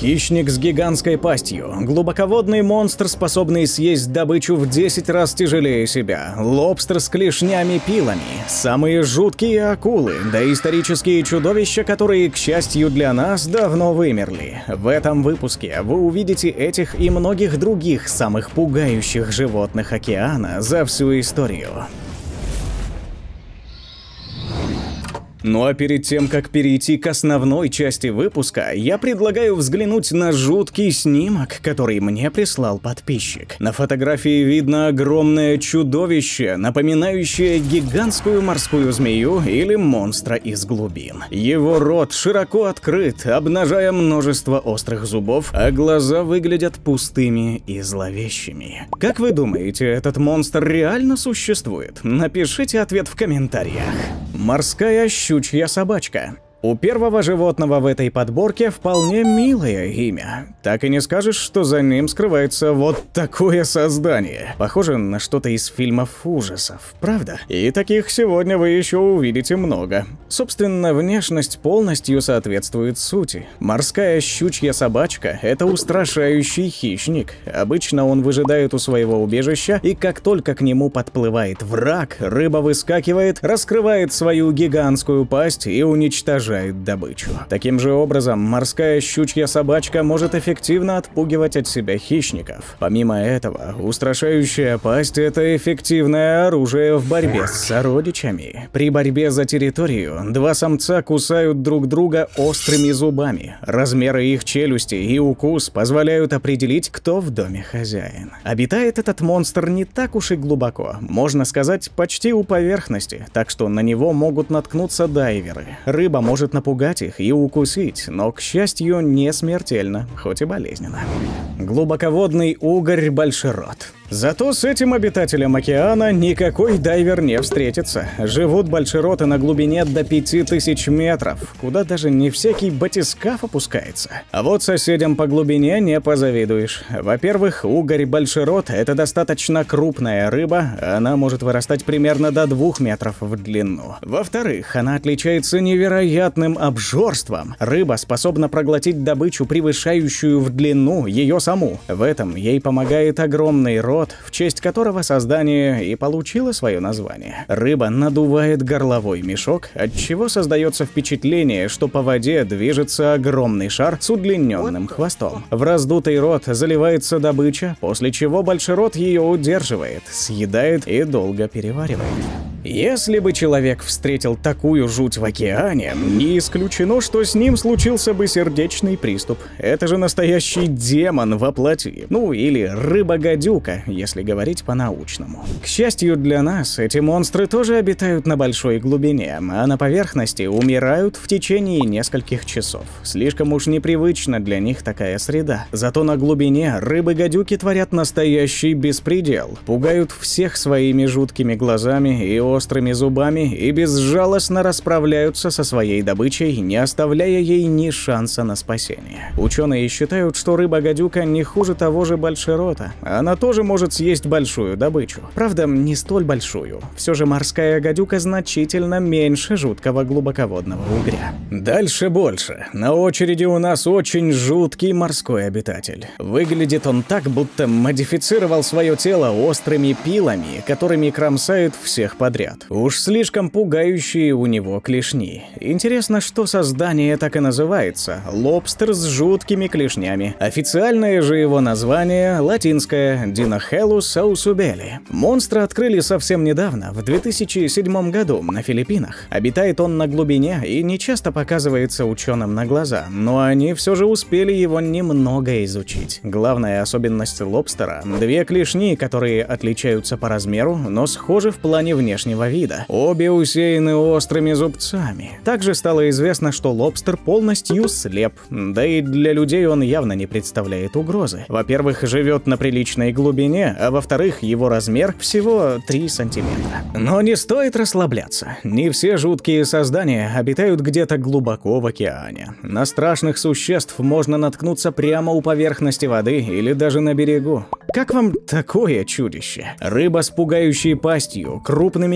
Хищник с гигантской пастью. Глубоководный монстр, способный съесть добычу в 10 раз тяжелее себя. Лобстер с клешнями-пилами. Самые жуткие акулы. Доисторические чудовища, которые, к счастью для нас, давно вымерли. В этом выпуске вы увидите этих и многих других самых пугающих животных океана за всю историю. Ну а перед тем, как перейти к основной части выпуска, я предлагаю взглянуть на жуткий снимок, который мне прислал подписчик. На фотографии видно огромное чудовище, напоминающее гигантскую морскую змею или монстра из глубин. Его рот широко открыт, обнажая множество острых зубов, а глаза выглядят пустыми и зловещими. Как вы думаете, этот монстр реально существует? Напишите ответ в комментариях. Морская щучья собачка. У первого животного в этой подборке вполне милое имя. Так и не скажешь, что за ним скрывается вот такое создание. Похоже на что-то из фильмов ужасов, правда? И таких сегодня вы еще увидите много. Собственно, внешность полностью соответствует сути. Морская щучья собачка – это устрашающий хищник. Обычно он выжидает у своего убежища, и как только к нему подплывает враг, рыба выскакивает, раскрывает свою гигантскую пасть и уничтожает добычу. Таким же образом, морская щучья собачка может эффективно отпугивать от себя хищников. Помимо этого, устрашающая пасть – это эффективное оружие в борьбе с сородичами. При борьбе за территорию два самца кусают друг друга острыми зубами. Размеры их челюсти и укус позволяют определить, кто в доме хозяин. Обитает этот монстр не так уж и глубоко, можно сказать, почти у поверхности, так что на него могут наткнуться дайверы. Рыба может напугать их и укусить, но, к счастью, не смертельно, хоть и болезненно. Глубоководный угорь-большерот. Зато с этим обитателем океана никакой дайвер не встретится. Живут большероты на глубине до 5000 метров, куда даже не всякий батискаф опускается. А вот соседям по глубине не позавидуешь. Во-первых, угорь-большерот – это достаточно крупная рыба, она может вырастать примерно до 2 метров в длину. Во-вторых, она отличается невероятным обжорством. Рыба способна проглотить добычу, превышающую в длину ее саму. В этом ей помогает огромный рот, в честь которого создание и получило свое название. Рыба надувает горловой мешок, отчего создается впечатление, что по воде движется огромный шар с удлиненным хвостом. В раздутый рот заливается добыча, после чего большерот ее удерживает, съедает и долго переваривает. Если бы человек встретил такую жуть в океане, не исключено, что с ним случился бы сердечный приступ. Это же настоящий демон во плоти. Ну или рыба-гадюка, если говорить по-научному. К счастью для нас, эти монстры тоже обитают на большой глубине, а на поверхности умирают в течение нескольких часов. Слишком уж непривычна для них такая среда. Зато на глубине рыбы-гадюки творят настоящий беспредел. Пугают всех своими жуткими глазами и острыми зубами и безжалостно расправляются со своей добычей, не оставляя ей ни шанса на спасение. Ученые считают, что рыба-гадюка не хуже того же большерота. Она тоже может съесть большую добычу. Правда, не столь большую. Все же морская гадюка значительно меньше жуткого глубоководного угря. Дальше больше. На очереди у нас очень жуткий морской обитатель. Выглядит он так, будто модифицировал свое тело острыми пилами, которыми кромсает всех подряд. Уж слишком пугающие у него клешни. Интересно, что создание так и называется – лобстер с жуткими клешнями. Официальное же его название – латинское Dinohelus ausubeli. Монстра открыли совсем недавно, в 2007 году, на Филиппинах. Обитает он на глубине и не часто показывается ученым на глаза, но они все же успели его немного изучить. Главная особенность лобстера – 2 клешни, которые отличаются по размеру, но схожи в плане внешнего вида. Обе усеяны острыми зубцами. Также стало известно, что лобстер полностью слеп, да и для людей он явно не представляет угрозы. Во-первых, живет на приличной глубине, а во-вторых, его размер всего 3 сантиметра. Но не стоит расслабляться. Не все жуткие создания обитают где-то глубоко в океане. На страшных существ можно наткнуться прямо у поверхности воды или даже на берегу. Как вам такое чудище? Рыба с пугающей пастью, крупными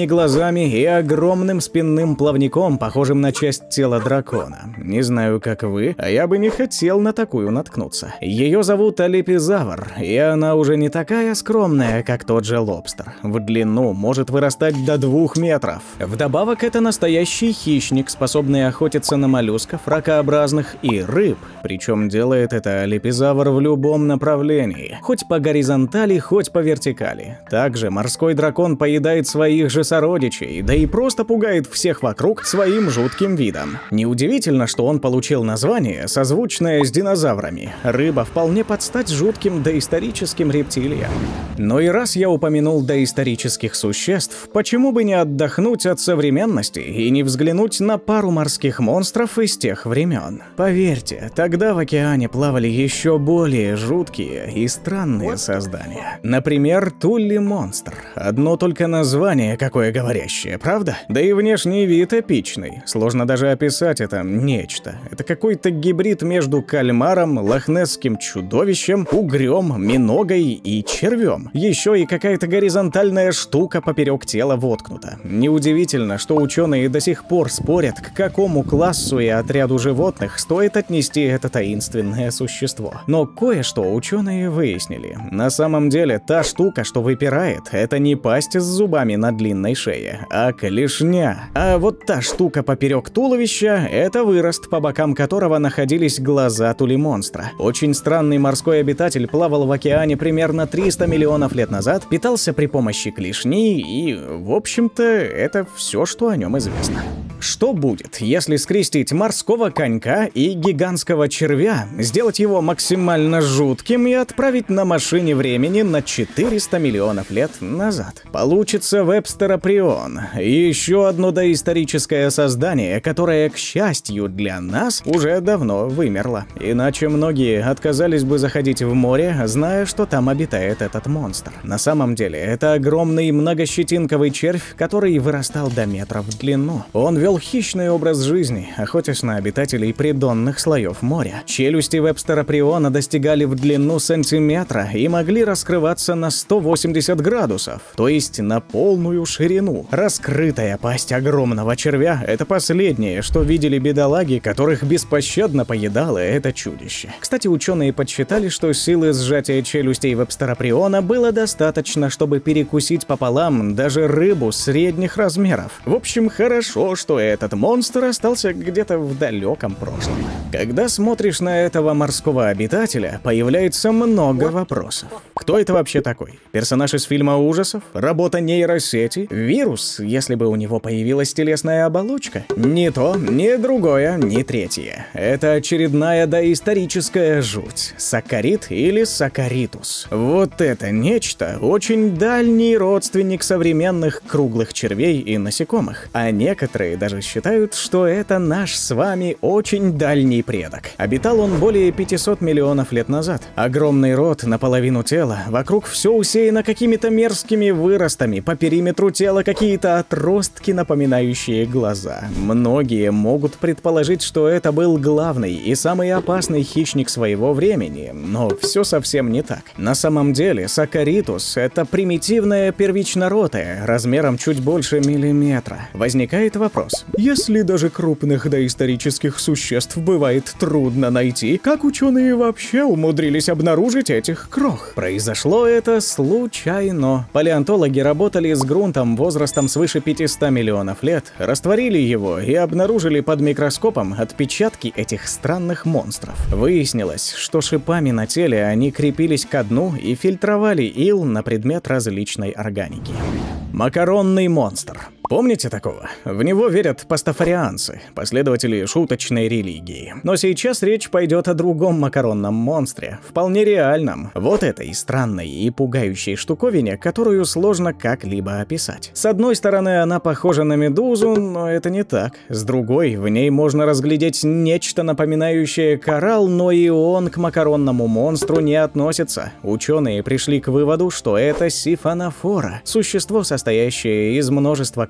глазами и огромным спинным плавником, похожим на часть тела дракона. Не знаю, как вы, а я бы не хотел на такую наткнуться. Ее зовут алепизавр, и она уже не такая скромная, как тот же лобстер. В длину может вырастать до 2 метров. Вдобавок, это настоящий хищник, способный охотиться на моллюсков, ракообразных и рыб. Причем делает это алепизавр в любом направлении. Хоть по горизонтали, хоть по вертикали. Также морской дракон поедает своих же сородичей, да и просто пугает всех вокруг своим жутким видом. Неудивительно, что он получил название, созвучное с динозаврами. Рыба вполне под стать жутким доисторическим рептилиям. Но и раз я упомянул доисторических существ, почему бы не отдохнуть от современности и не взглянуть на пару морских монстров из тех времен? Поверьте, тогда в океане плавали еще более жуткие и странные создания. Например, Тулли-монстр. Одно только название какое говорящее, правда? Да и внешний вид эпичный. Сложно даже описать это нечто. Это какой-то гибрид между кальмаром, лохнесским чудовищем, угрем, миногой и червем. Еще и какая-то горизонтальная штука поперек тела воткнута. Неудивительно, что ученые до сих пор спорят, к какому классу и отряду животных стоит отнести это таинственное существо. Но кое-что ученые выяснили. На самом деле, та штука, что выпирает, это не пасть с зубами на длинной шее, а клешня. А вот та штука поперек туловища — это вырост, по бокам которого находились глаза Тулли-монстра. Очень странный морской обитатель плавал в океане примерно 300 миллионов лет назад, питался при помощи клешни и, в общем-то, это все, что о нем известно. Что будет, если скрестить морского конька и гигантского червя, сделать его максимально жутким и отправить на машине времени на 400 миллионов лет назад? Получится вебстероприон, еще одно доисторическое создание, которое, к счастью для нас, уже давно вымерло. Иначе многие отказались бы заходить в море, зная, что там обитает этот монстр. На самом деле, это огромный многощетинковый червь, который вырастал до метра в длину. Он вел хищный образ жизни, охотясь на обитателей придонных слоев моря. Челюсти вебстероприона достигали в длину сантиметра и могли раскрываться на 180 градусов, то есть на полную ширину. Раскрытая пасть огромного червя — это последнее, что видели бедолаги, которых беспощадно поедало это чудище. Кстати, ученые подсчитали, что силы сжатия челюстей вебстероприона было достаточно, чтобы перекусить пополам даже рыбу средних размеров. В общем, хорошо, что этот монстр остался где-то в далеком прошлом. Когда смотришь на этого морского обитателя, появляется много вопросов. Кто это вообще такой? Персонаж из фильма ужасов? Работа нейросети? Вирус, если бы у него появилась телесная оболочка? Ни то, ни другое, ни третье. Это очередная доисторическая жуть. Саккарид или саккаритус. Вот это нечто очень дальний родственник современных круглых червей и насекомых. А некоторые даже считают, что это наш с вами очень дальний предок. Обитал он более 500 миллионов лет назад. Огромный рот, наполовину тела, вокруг все усеяно какими-то мерзкими выростами, по периметру тела какие-то отростки, напоминающие глаза. Многие могут предположить, что это был главный и самый опасный хищник своего времени, но все совсем не так. На самом деле, саккаритус — это примитивная первичноротая, размером чуть больше миллиметра. Возникает вопрос: если даже крупных доисторических существ бывает трудно найти, как ученые вообще умудрились обнаружить этих крох? Произошло это случайно. Палеонтологи работали с грунтом возрастом свыше 500 миллионов лет, растворили его и обнаружили под микроскопом отпечатки этих странных монстров. Выяснилось, что шипами на теле они крепились ко дну и фильтровали ил на предмет различной органики. Макаронный монстр. Помните такого? В него верят пастафарианцы, последователи шуточной религии. Но сейчас речь пойдет о другом макаронном монстре, вполне реальном. Вот этой странной и пугающей штуковине, которую сложно как-либо описать. С одной стороны, она похожа на медузу, но это не так. С другой, в ней можно разглядеть нечто напоминающее коралл, но и он к макаронному монстру не относится. Ученые пришли к выводу, что это сифонофора, существо, состоящее из множества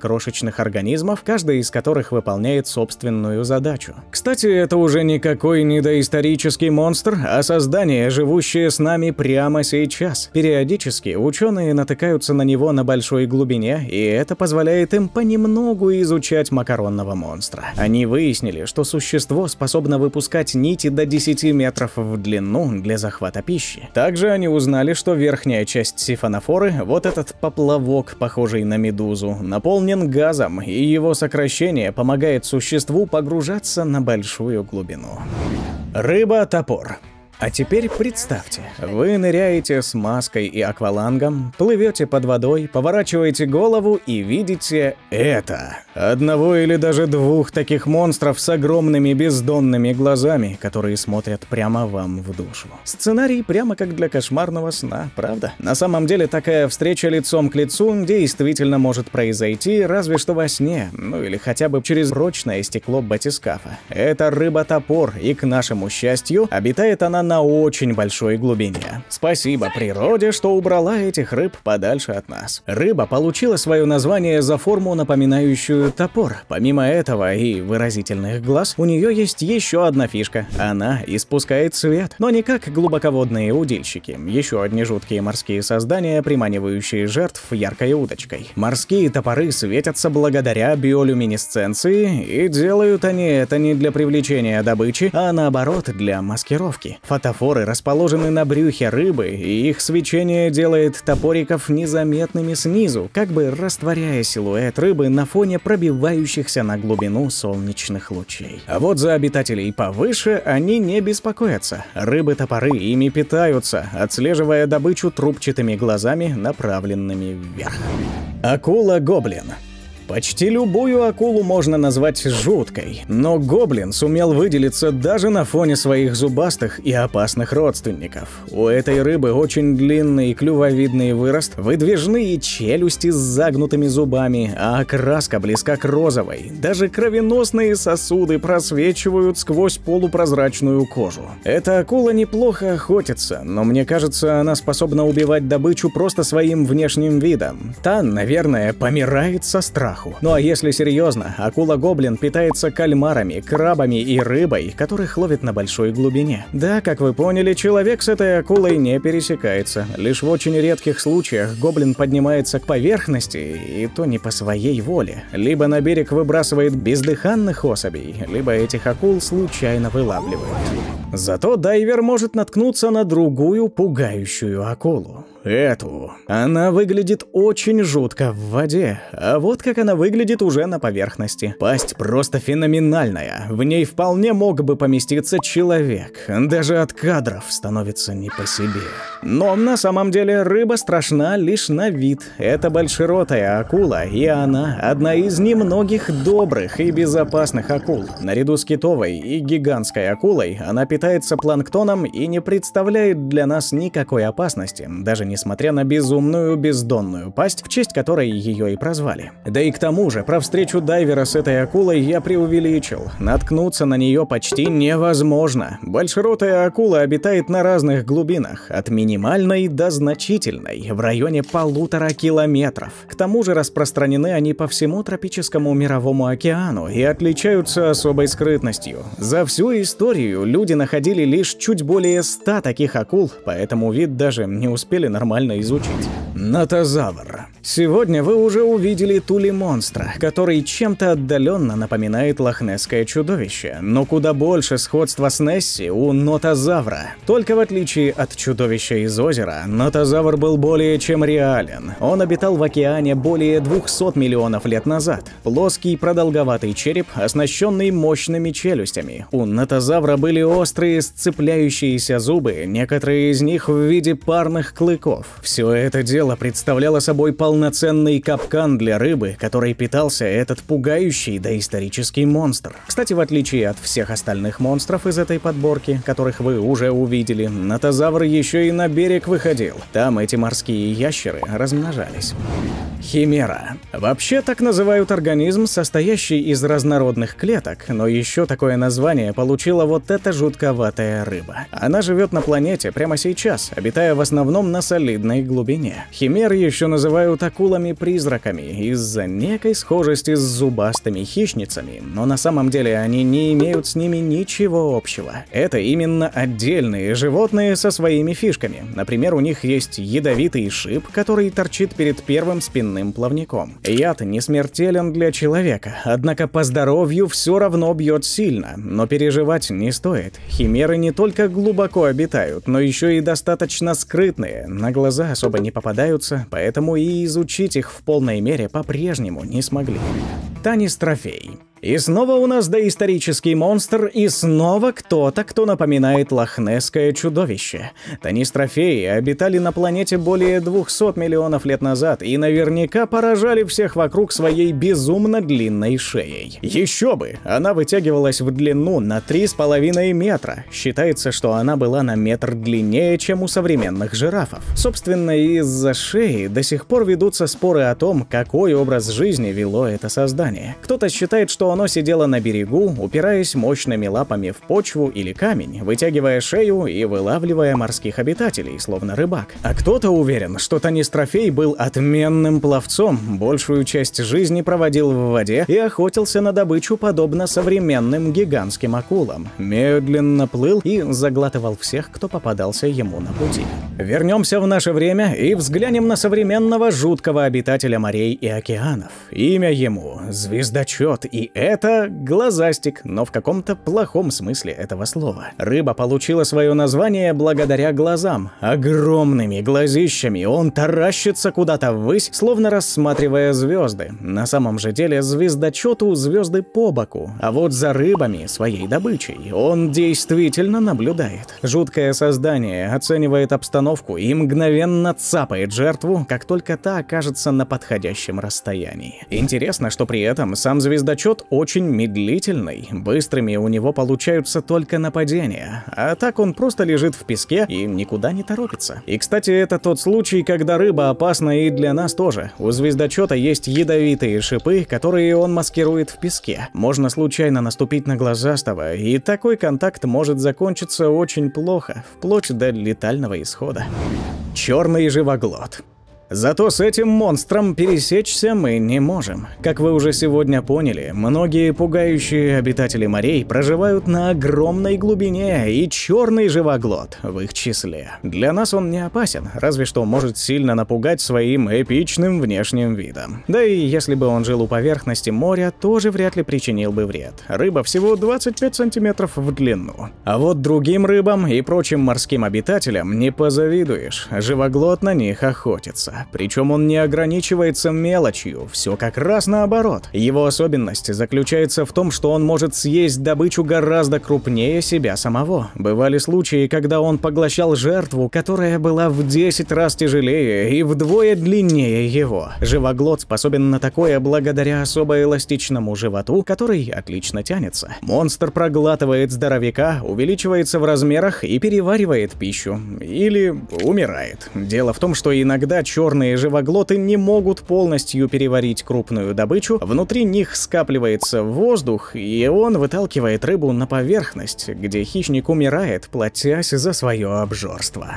крошечных организмов, каждый из которых выполняет собственную задачу. Кстати, это уже никакой не доисторический монстр, а создание, живущее с нами прямо сейчас. Периодически ученые натыкаются на него на большой глубине, и это позволяет им понемногу изучать макаронного монстра. Они выяснили, что существо способно выпускать нити до 10 метров в длину для захвата пищи. Также они узнали, что верхняя часть сифонофоры, вот этот поплавок, похожий на медузу, наполнен газом, и его сокращение помогает существу погружаться на большую глубину. Рыба-топор. А теперь представьте, вы ныряете с маской и аквалангом, плывете под водой, поворачиваете голову и видите это. Одного или даже двух таких монстров с огромными бездонными глазами, которые смотрят прямо вам в душу. Сценарий прямо как для кошмарного сна, правда? На самом деле такая встреча лицом к лицу действительно может произойти разве что во сне, ну или хотя бы через прочное стекло батискафа. Это рыба-топор, и к нашему счастью, обитает она на очень большой глубине. Спасибо природе, что убрала этих рыб подальше от нас. Рыба получила свое название за форму, напоминающую топор. Помимо этого и выразительных глаз, у нее есть еще одна фишка. Она испускает свет, но не как глубоководные удильщики. Еще одни жуткие морские создания, приманивающие жертв яркой удочкой. Морские топоры светятся благодаря биолюминесценции, и делают они это не для привлечения добычи, а наоборот для маскировки. Фотофоры расположены на брюхе рыбы, и их свечение делает топориков незаметными снизу, как бы растворяя силуэт рыбы на фоне пробивающихся на глубину солнечных лучей. А вот за обитателей повыше они не беспокоятся. Рыбы-топоры ими питаются, отслеживая добычу трубчатыми глазами, направленными вверх. Акула-гоблин. Почти любую акулу можно назвать жуткой, но гоблин сумел выделиться даже на фоне своих зубастых и опасных родственников. У этой рыбы очень длинный клювовидный вырост, выдвижные челюсти с загнутыми зубами, а окраска близка к розовой. Даже кровеносные сосуды просвечивают сквозь полупрозрачную кожу. Эта акула неплохо охотится, но мне кажется, она способна убивать добычу просто своим внешним видом. Та, наверное, помирает со страха. Ну а если серьезно, акула-гоблин питается кальмарами, крабами и рыбой, которых ловит на большой глубине. Да, как вы поняли, человек с этой акулой не пересекается. Лишь в очень редких случаях гоблин поднимается к поверхности, и то не по своей воле. Либо на берег выбрасывает бездыханных особей, либо этих акул случайно вылавливают. Зато дайвер может наткнуться на другую пугающую акулу. Эту. Она выглядит очень жутко в воде, а вот как она выглядит уже на поверхности. Пасть просто феноменальная, в ней вполне мог бы поместиться человек, даже от кадров становится не по себе. Но на самом деле рыба страшна лишь на вид. Это большеротая акула, и она одна из немногих добрых и безопасных акул. Наряду с китовой и гигантской акулой она питается планктоном и не представляет для нас никакой опасности, даже несмотря на безумную бездонную пасть, в честь которой ее и прозвали. Да и к тому же, про встречу дайвера с этой акулой я преувеличил. Наткнуться на нее почти невозможно. Большеротая акула обитает на разных глубинах, от минимальной до значительной, в районе 1,5 километров. К тому же распространены они по всему тропическому мировому океану и отличаются особой скрытностью. За всю историю люди находили лишь чуть более 100 таких акул, поэтому вид даже не успели нормально изучить. Нотозавр. Сегодня вы уже увидели тули-монстра, который чем-то отдаленно напоминает лохнесское чудовище, но куда больше сходства с Несси у нотозавра. Только в отличие от чудовища из озера, нотозавр был более чем реален. Он обитал в океане более 200 миллионов лет назад. Плоский продолговатый череп, оснащенный мощными челюстями. У нотозавра были острые сцепляющиеся зубы, некоторые из них в виде парных клыков. Все это дело представляло собой полноценный капкан для рыбы, которой питался этот пугающий доисторический монстр. Кстати, в отличие от всех остальных монстров из этой подборки, которых вы уже увидели, нотозавр еще и на берег выходил. Там эти морские ящеры размножались. Химера. Вообще так называют организм, состоящий из разнородных клеток, но еще такое название получила вот эта жутковатая рыба. Она живет на планете прямо сейчас, обитая в основном на солидной глубине. Химер еще называют акулами-призраками из-за некой схожести с зубастыми хищницами, но на самом деле они не имеют с ними ничего общего. Это именно отдельные животные со своими фишками. Например, у них есть ядовитый шип, который торчит перед первым спинным плавником. Яд не смертелен для человека, однако по здоровью все равно бьет сильно, но переживать не стоит. Химеры не только глубоко обитают, но еще и достаточно скрытные, на глаза особо не попадаются, поэтому и изучить их в полной мере по-прежнему не смогли. Танистрофей. И снова у нас доисторический монстр, и снова кто-то, кто напоминает лохнесское чудовище. Танистрофеи обитали на планете более 200 миллионов лет назад и наверняка поражали всех вокруг своей безумно длинной шеей. Еще бы! Она вытягивалась в длину на 3,5 метра. Считается, что она была на метр длиннее, чем у современных жирафов. Собственно, из-за шеи до сих пор ведутся споры о том, какой образ жизни вело это создание. Кто-то считает, что оно сидело на берегу, упираясь мощными лапами в почву или камень, вытягивая шею и вылавливая морских обитателей, словно рыбак. А кто-то уверен, что Танистрофей был отменным пловцом, большую часть жизни проводил в воде и охотился на добычу подобно современным гигантским акулам. Медленно плыл и заглатывал всех, кто попадался ему на пути. Вернемся в наше время и взглянем на современного жуткого обитателя морей и океанов. Имя ему — Звездочет, и это глазастик, но в каком-то плохом смысле этого слова. Рыба получила свое название благодаря глазам. Огромными глазищами он таращится куда-то ввысь, словно рассматривая звезды. На самом же деле звездочету звезды по боку, а вот за рыбами, своей добычей, он действительно наблюдает. Жуткое создание оценивает обстановку и мгновенно цапает жертву, как только та окажется на подходящем расстоянии. Интересно, что при этом сам звездочет очень медлительный, быстрыми у него получаются только нападения, а так он просто лежит в песке и никуда не торопится. И, кстати, это тот случай, когда рыба опасна и для нас тоже. У звездочета есть ядовитые шипы, которые он маскирует в песке. Можно случайно наступить на глазастого, и такой контакт может закончиться очень плохо, вплоть до летального исхода. Черный живоглот. Зато с этим монстром пересечься мы не можем. Как вы уже сегодня поняли, многие пугающие обитатели морей проживают на огромной глубине, и черный живоглот в их числе. Для нас он не опасен, разве что может сильно напугать своим эпичным внешним видом. Да и если бы он жил у поверхности моря, тоже вряд ли причинил бы вред. Рыба всего 25 сантиметров в длину. А вот другим рыбам и прочим морским обитателям не позавидуешь. Живоглот на них охотится. Причем он не ограничивается мелочью, все как раз наоборот. Его особенность заключается в том, что он может съесть добычу гораздо крупнее себя самого. Бывали случаи, когда он поглощал жертву, которая была в 10 раз тяжелее и вдвое длиннее его. Живоглот способен на такое благодаря особо эластичному животу, который отлично тянется. Монстр проглатывает здоровяка, увеличивается в размерах и переваривает пищу. Или умирает. Дело в том, что иногда черные живоглоты не могут полностью переварить крупную добычу, внутри них скапливается воздух, и он выталкивает рыбу на поверхность, где хищник умирает, платясь за свое обжорство.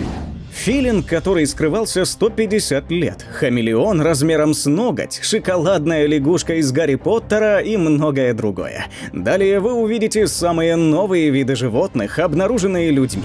Филин, который скрывался 150 лет, хамелеон размером с ноготь, шоколадная лягушка из Гарри Поттера и многое другое. Далее вы увидите самые новые виды животных, обнаруженные людьми.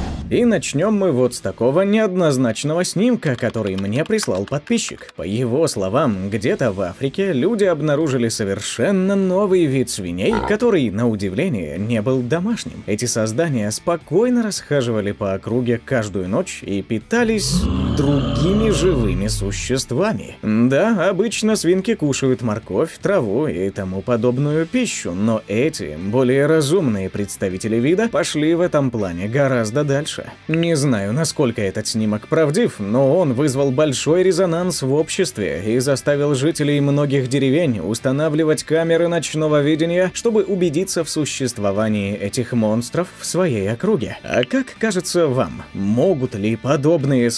И начнем мы вот с такого неоднозначного снимка, который мне прислал подписчик. По его словам, где-то в Африке люди обнаружили совершенно новый вид свиней, который, на удивление, не был домашним. Эти создания спокойно расхаживали по округе каждую ночь и питались другими живыми существами. Да, обычно свинки кушают морковь, траву и тому подобную пищу, но эти, более разумные представители вида, пошли в этом плане гораздо дальше. Не знаю, насколько этот снимок правдив, но он вызвал большой резонанс в обществе и заставил жителей многих деревень устанавливать камеры ночного видения, чтобы убедиться в существовании этих монстров в своей округе. А как кажется вам, могут ли подобные свиньи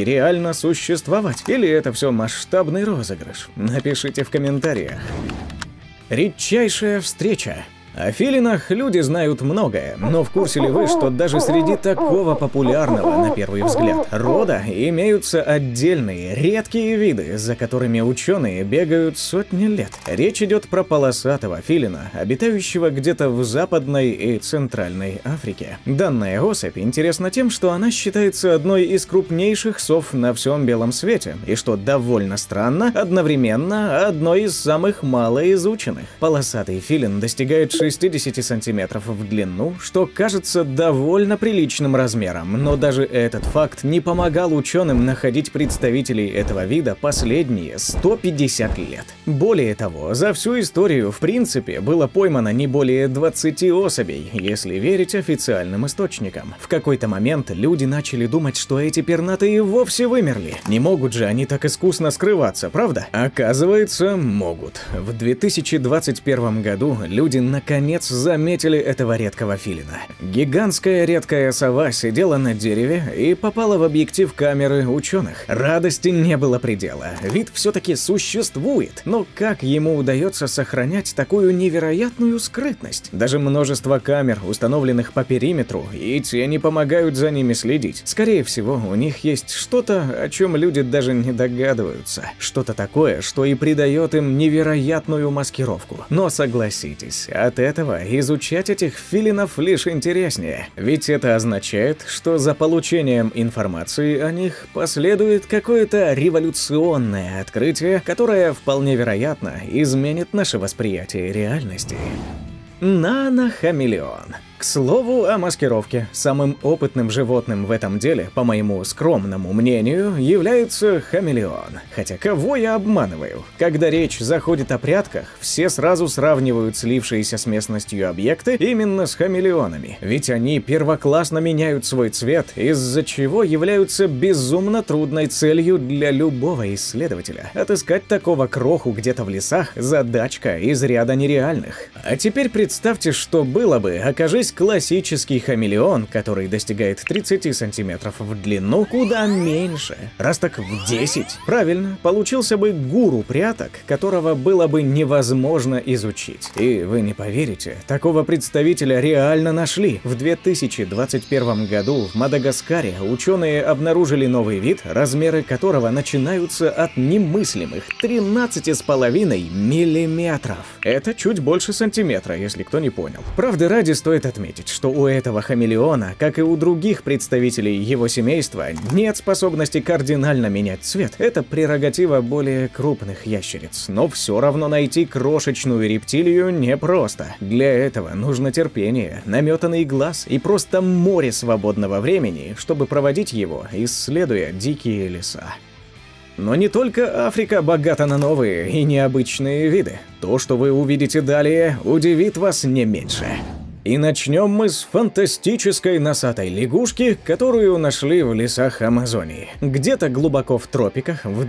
реально существовать? Или это все масштабный розыгрыш? Напишите в комментариях. Редчайшая встреча. О филинах люди знают многое, но в курсе ли вы, что даже среди такого популярного, на первый взгляд, рода имеются отдельные, редкие виды, за которыми ученые бегают сотни лет? Речь идет про полосатого филина, обитающего где-то в Западной и Центральной Африке. Данная особь интересна тем, что она считается одной из крупнейших сов на всем белом свете, и что довольно странно, одновременно одной из самых малоизученных. Полосатый филин достигает 60 сантиметров в длину, что кажется довольно приличным размером, но даже этот факт не помогал ученым находить представителей этого вида последние 150 лет. Более того, за всю историю в принципе было поймано не более 20 особей, если верить официальным источникам. В какой-то момент люди начали думать, что эти пернатые вовсе вымерли. Не могут же они так искусно скрываться, правда? Оказывается, могут. В 2021 году люди наконец заметили этого редкого филина. Гигантская редкая сова сидела на дереве и попала в объектив камеры ученых. Радости не было предела. Вид все-таки существует, но как ему удается сохранять такую невероятную скрытность? Даже множество камер, установленных по периметру, и те не помогают за ними следить. Скорее всего, у них есть что-то, о чем люди даже не догадываются. Что-то такое, что и придает им невероятную маскировку. Но согласитесь, от этого изучать этих филинов лишь интереснее. Ведь это означает, что за получением информации о них последует какое-то революционное открытие, которое вполне вероятно изменит наше восприятие реальности. Нанохамелеон. К слову о маскировке, самым опытным животным в этом деле, по моему скромному мнению, является хамелеон. Хотя кого я обманываю? Когда речь заходит о прядках, все сразу сравнивают слившиеся с местностью объекты именно с хамелеонами. Ведь они первоклассно меняют свой цвет, из-за чего являются безумно трудной целью для любого исследователя. Отыскать такого кроху где-то в лесах – задачка из ряда нереальных. А теперь представьте, что было бы, окажись классический хамелеон, который достигает 30 сантиметров в длину, куда меньше. Раз так в 10. Правильно, получился бы гуру пряток, которого было бы невозможно изучить. И вы не поверите, такого представителя реально нашли. В 2021 году в Мадагаскаре ученые обнаружили новый вид, размеры которого начинаются от немыслимых 13,5 миллиметров. Это чуть больше сантиметра, если кто не понял. Правда, ради стоит отметить, что у этого хамелеона, как и у других представителей его семейства, нет способности кардинально менять цвет. Это прерогатива более крупных ящериц. Но все равно найти крошечную рептилию непросто. Для этого нужно терпение, наметанный глаз и просто море свободного времени, чтобы проводить его, исследуя дикие леса. Но не только Африка богата на новые и необычные виды. То, что вы увидите далее, удивит вас не меньше. И начнем мы с фантастической носатой лягушки, которую нашли в лесах Амазонии. Где-то глубоко в тропиках в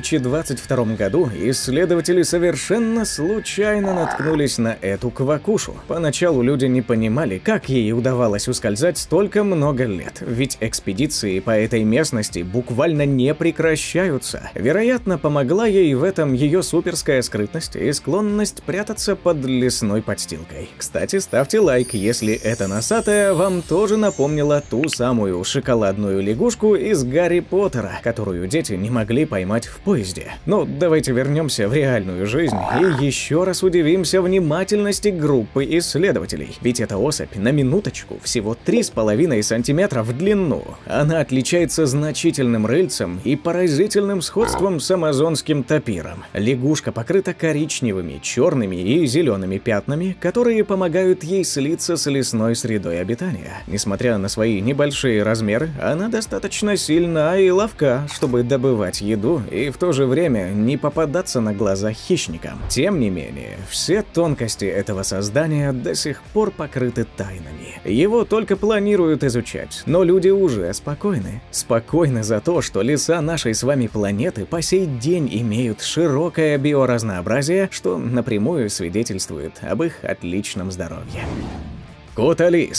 2022 году исследователи совершенно случайно наткнулись на эту квакушу. Поначалу люди не понимали, как ей удавалось ускользать столько много лет, ведь экспедиции по этой местности буквально не прекращаются. Вероятно, помогла ей в этом ее суперская скрытность и склонность прятаться под лесной подстилкой. Кстати, ставьте лайк, если эта носатая вам тоже напомнила ту самую шоколадную лягушку из Гарри Поттера, которую дети не могли поймать в поезде. Но давайте вернемся в реальную жизнь и еще раз удивимся внимательности группы исследователей. Ведь эта особь, на минуточку, всего 3,5 сантиметра в длину. Она отличается значительным рыльцем и поразительным сходством с амазонским тапиром. Лягушка покрыта коричневыми, черными и зелеными пятнами, которые помогают ей слиться с лесной средой обитания. Несмотря на свои небольшие размеры, она достаточно сильна и ловка, чтобы добывать еду и в то же время не попадаться на глаза хищникам. Тем не менее, все тонкости этого создания до сих пор покрыты тайнами. Его только планируют изучать, но люди уже спокойны. Спокойны за то, что леса нашей с вами планеты по сей день имеют широкое биоразнообразие, что напрямую свидетельствует об их отличном здоровье. Коталис.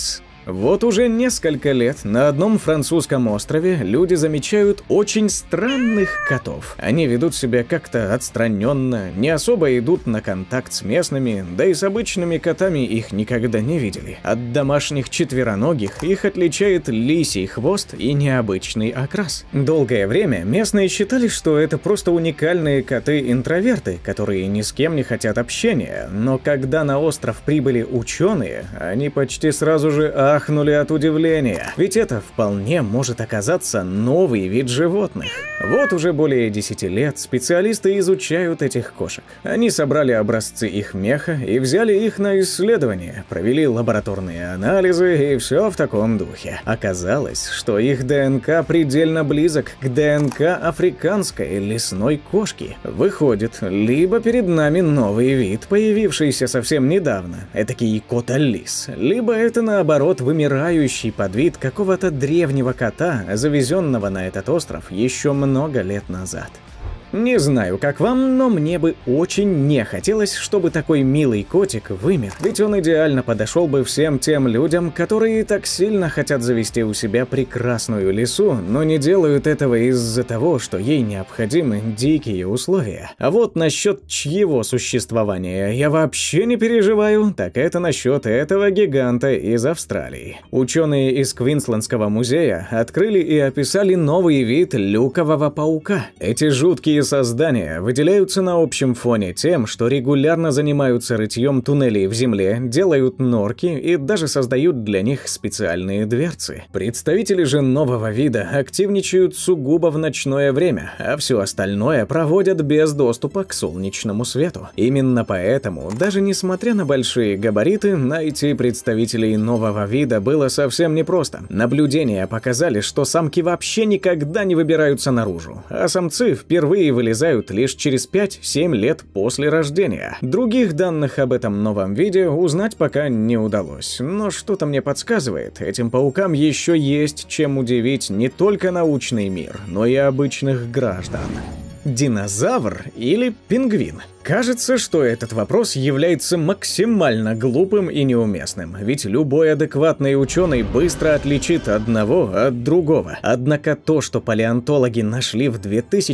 Вот уже несколько лет на одном французском острове люди замечают очень странных котов. Они ведут себя как-то отстраненно, не особо идут на контакт с местными, да и с обычными котами их никогда не видели. От домашних четвероногих их отличает лисий хвост и необычный окрас. Долгое время местные считали, что это просто уникальные коты-интроверты, которые ни с кем не хотят общения, но когда на остров прибыли ученые, они почти сразу же ахнули от удивления, ведь это вполне может оказаться новый вид животных. Вот уже более 10 лет специалисты изучают этих кошек. Они собрали образцы их меха и взяли их на исследование, провели лабораторные анализы и все в таком духе. Оказалось, что их ДНК предельно близок к ДНК африканской лесной кошки. Выходит, либо перед нами новый вид, появившийся совсем недавно, этакий кот-лис, либо это наоборот вымирающий подвид какого-то древнего кота, завезенного на этот остров еще много лет назад. Не знаю, как вам, но мне бы очень не хотелось, чтобы такой милый котик вымер, ведь он идеально подошел бы всем тем людям, которые так сильно хотят завести у себя прекрасную лису, но не делают этого из-за того, что ей необходимы дикие условия. А вот насчет чьего существования я вообще не переживаю, так это насчет этого гиганта из Австралии. Ученые из Квинслендского музея открыли и описали новый вид люкового паука. Эти жуткие создания выделяются на общем фоне тем, что регулярно занимаются рытьем туннелей в земле, делают норки и даже создают для них специальные дверцы. Представители же нового вида активничают сугубо в ночное время, а все остальное проводят без доступа к солнечному свету. Именно поэтому, даже несмотря на большие габариты, найти представителей нового вида было совсем непросто. Наблюдения показали, что самки вообще никогда не выбираются наружу, а самцы впервые вылезают лишь через 5-7 лет после рождения. Других данных об этом новом виде узнать пока не удалось, но что-то мне подсказывает, этим паукам еще есть чем удивить не только научный мир, но и обычных граждан. Динозавр или пингвин? Кажется, что этот вопрос является максимально глупым и неуместным, ведь любой адекватный ученый быстро отличит одного от другого. Однако то, что палеонтологи нашли в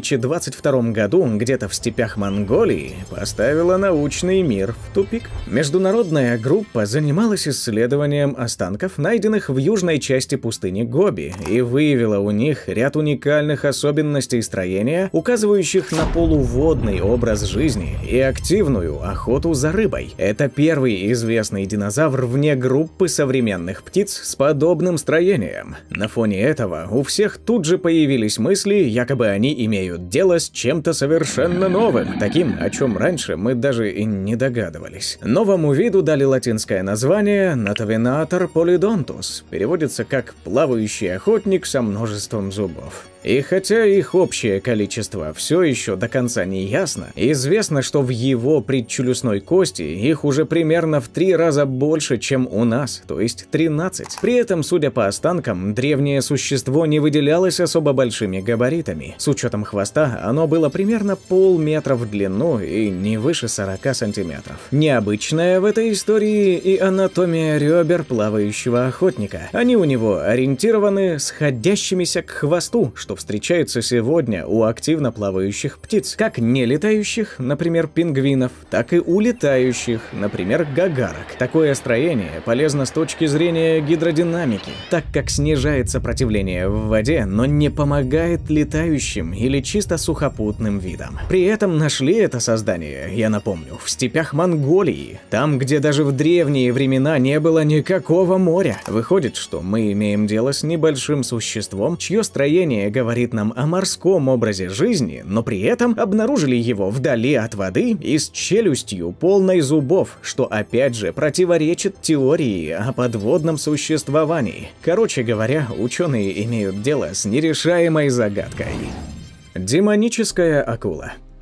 2022 году где-то в степях Монголии, поставило научный мир в тупик. Международная группа занималась исследованием останков, найденных в южной части пустыни Гоби, и выявила у них ряд уникальных особенностей строения, указывающих на полуводный образ жизни и активную охоту за рыбой. Это первый известный динозавр вне группы современных птиц с подобным строением. На фоне этого у всех тут же появились мысли, якобы они имеют дело с чем-то совершенно новым, таким, о чем раньше мы даже и не догадывались. Новому виду дали латинское название Natovenator polydontus, переводится как «плавающий охотник со множеством зубов». И хотя их общее количество все еще до конца не ясно, известно, что в его предчелюстной кости их уже примерно в 3 раза больше, чем у нас, то есть 13. При этом, судя по останкам, древнее существо не выделялось особо большими габаритами. С учетом хвоста оно было примерно полметра в длину и не выше 40 сантиметров. Необычная в этой истории и анатомия ребер плавающего охотника. Они у него ориентированы сходящимися к хвосту, что встречается сегодня у активно плавающих птиц, как нелетающих, например, пингвинов, так и у летающих, например, гагарок. Такое строение полезно с точки зрения гидродинамики, так как снижает сопротивление в воде, но не помогает летающим или чисто сухопутным видам. При этом нашли это создание, я напомню, в степях Монголии, там, где даже в древние времена не было никакого моря. Выходит, что мы имеем дело с небольшим существом, чье строение говорит нам о морском образе жизни, но при этом обнаружили его вдали от воды и с челюстью полной зубов, что опять же противоречит теории о подводном существовании. Короче говоря, ученые имеют дело с нерешаемой загадкой. Демоническая акула.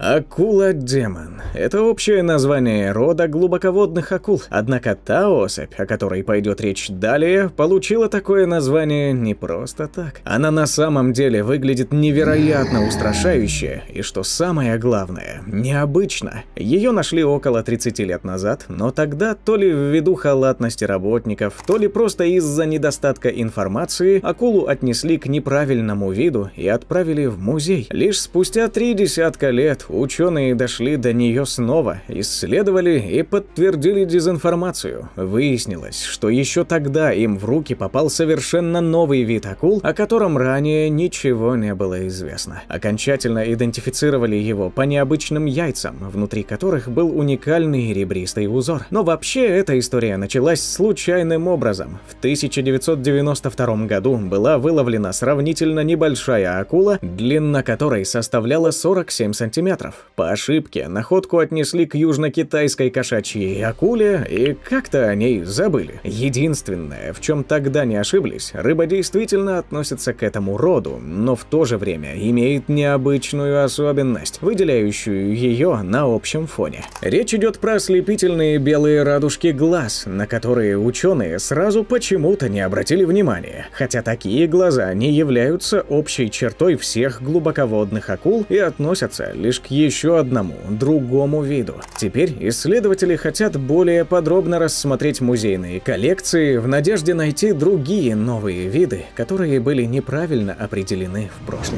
Акула-демон – это общее название рода глубоководных акул, однако та особь, о которой пойдет речь далее, получила такое название не просто так. Она на самом деле выглядит невероятно устрашающе, и что самое главное – необычно. Ее нашли около 30 лет назад, но тогда то ли ввиду халатности работников, то ли просто из-за недостатка информации акулу отнесли к неправильному виду и отправили в музей. Лишь спустя 3 десятка лет ученые дошли до нее снова, исследовали и подтвердили дезинформацию. Выяснилось, что еще тогда им в руки попал совершенно новый вид акул, о котором ранее ничего не было известно. Окончательно идентифицировали его по необычным яйцам, внутри которых был уникальный ребристый узор. Но вообще эта история началась случайным образом. В 1992 году была выловлена сравнительно небольшая акула, длина которой составляла 47 сантиметров. По ошибке находку отнесли к южно-китайской кошачьей акуле и как-то о ней забыли. Единственное, в чем тогда не ошиблись, рыба действительно относится к этому роду, но в то же время имеет необычную особенность, выделяющую ее на общем фоне. Речь идет про ослепительные белые радужки глаз, на которые ученые сразу почему-то не обратили внимания, хотя такие глаза не являются общей чертой всех глубоководных акул и относятся лишь к еще одному, другому виду. Теперь исследователи хотят более подробно рассмотреть музейные коллекции в надежде найти другие новые виды, которые были неправильно определены в прошлом.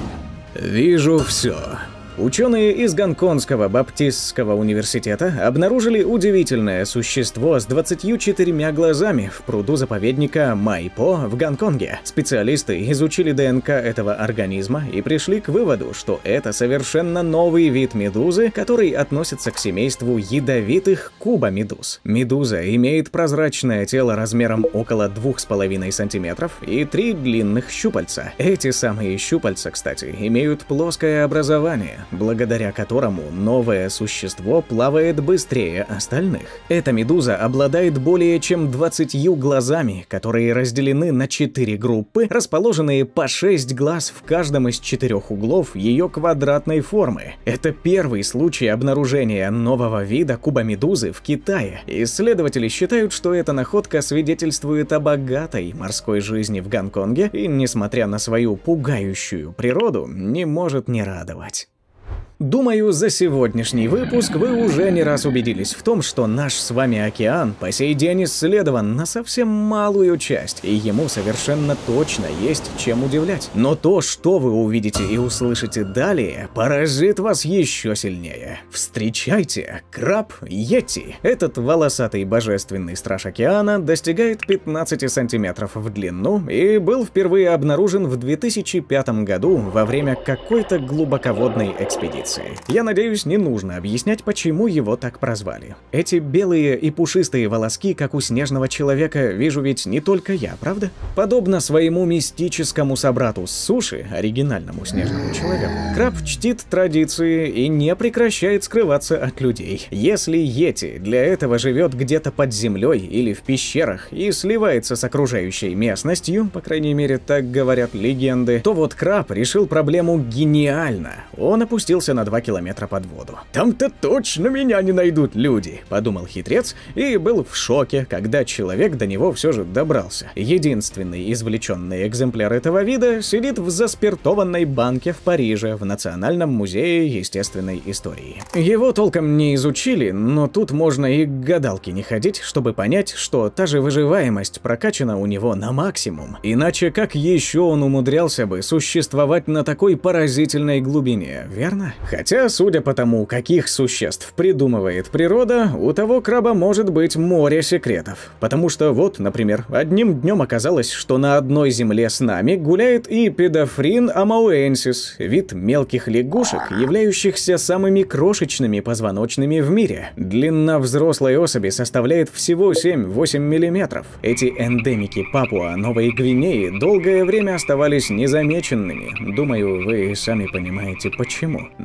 Вижу все. Ученые из Гонконгского Баптистского университета обнаружили удивительное существо с 24 глазами в пруду заповедника Майпо в Гонконге. Специалисты изучили ДНК этого организма и пришли к выводу, что это совершенно новый вид медузы, который относится к семейству ядовитых кубомедуз. Медуза имеет прозрачное тело размером около 2,5 см и 3 длинных щупальца. Эти самые щупальца, кстати, имеют плоское образование, благодаря которому новое существо плавает быстрее остальных. Эта медуза обладает более чем 20 глазами, которые разделены на 4 группы, расположенные по 6 глаз в каждом из 4 углов ее квадратной формы. Это первый случай обнаружения нового вида кубомедузы в Китае. Исследователи считают, что эта находка свидетельствует о богатой морской жизни в Гонконге и, несмотря на свою пугающую природу, не может не радовать. Думаю, за сегодняшний выпуск вы уже не раз убедились в том, что наш с вами океан по сей день исследован на совсем малую часть, и ему совершенно точно есть чем удивлять. Но то, что вы увидите и услышите далее, поразит вас еще сильнее. Встречайте, краб-йети. Этот волосатый божественный страж океана достигает 15 сантиметров в длину и был впервые обнаружен в 2005 году во время какой-то глубоководной экспедиции. Я надеюсь, не нужно объяснять, почему его так прозвали. Эти белые и пушистые волоски, как у снежного человека, вижу ведь не только я, правда? Подобно своему мистическому собрату с суши, оригинальному снежному человеку, краб чтит традиции и не прекращает скрываться от людей. Если йети для этого живет где-то под землей или в пещерах и сливается с окружающей местностью, по крайней мере, так говорят легенды, то вот краб решил проблему гениально. Он опустился на 2 километра под воду. «Там-то точно меня не найдут люди», — подумал хитрец и был в шоке, когда человек до него все же добрался. Единственный извлеченный экземпляр этого вида сидит в заспиртованной банке в Париже в Национальном музее естественной истории. Его толком не изучили, но тут можно и к гадалке не ходить, чтобы понять, что та же выживаемость прокачана у него на максимум. Иначе как еще он умудрялся бы существовать на такой поразительной глубине, верно? Хотя, судя по тому, каких существ придумывает природа, у того краба может быть море секретов. Потому что вот, например, одним днем оказалось, что на одной земле с нами гуляет и Педофрин амауэнсис, вид мелких лягушек, являющихся самыми крошечными позвоночными в мире. Длина взрослой особи составляет всего 7-8 мм. Эти эндемики Папуа-Новой Гвинеи долгое время оставались незамеченными. Думаю, вы сами понимаете почему. На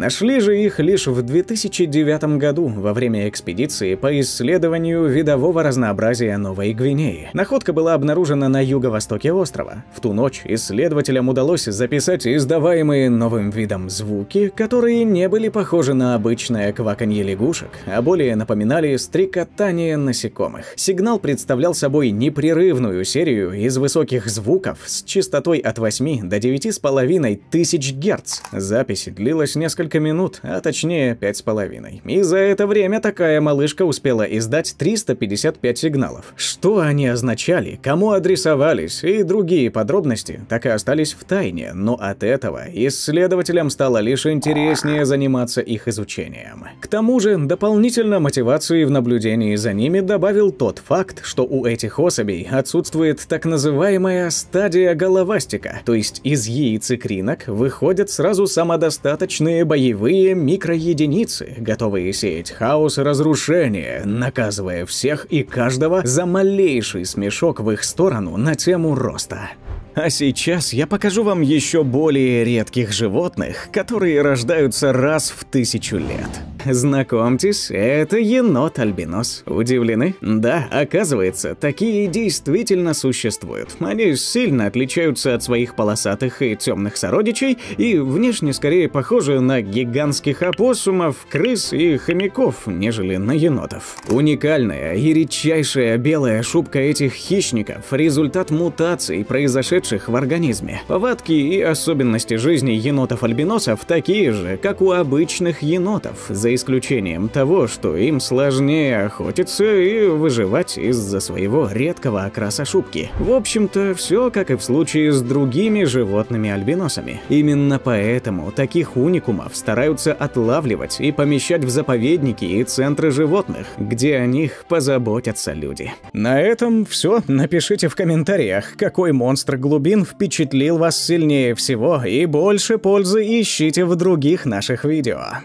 Нашли же их лишь в 2009 году во время экспедиции по исследованию видового разнообразия Новой Гвинеи. Находка была обнаружена на юго-востоке острова. В ту ночь исследователям удалось записать издаваемые новым видом звуки, которые не были похожи на обычное кваканье лягушек, а более напоминали стрекотание насекомых. Сигнал представлял собой непрерывную серию из высоких звуков с частотой от 8 до 9,5 тысяч Гц. Запись длилась несколько минут, а точнее 5,5. И за это время такая малышка успела издать 355 сигналов. Что они означали, кому адресовались и другие подробности так и остались в тайне, но от этого исследователям стало лишь интереснее заниматься их изучением. К тому же, дополнительно мотивации в наблюдении за ними добавил тот факт, что у этих особей отсутствует так называемая стадия головастика, то есть из яйцекринок выходят сразу самодостаточные боевые микроединицы, готовые сеять хаос и разрушение, наказывая всех и каждого за малейший смешок в их сторону на тему роста. А сейчас я покажу вам еще более редких животных, которые рождаются раз в 1000 лет. Знакомьтесь, это енот-альбинос. Удивлены? Да, оказывается, такие действительно существуют. Они сильно отличаются от своих полосатых и темных сородичей и внешне скорее похожи на гигантских опоссумов, крыс и хомяков, нежели на енотов. Уникальная и редчайшая белая шубка этих хищников – результат мутаций, произошедших в организме. Повадки и особенности жизни енотов-альбиносов такие же, как у обычных енотов, за исключением того, что им сложнее охотиться и выживать из-за своего редкого окраса шубки. В общем-то, все как и в случае с другими животными-альбиносами. Именно поэтому таких уникумов стараются отлавливать и помещать в заповедники и центры животных, где о них позаботятся люди. На этом все. Напишите в комментариях, какой монстр глубин впечатлил вас сильнее всего, и больше пользы ищите в других наших видео.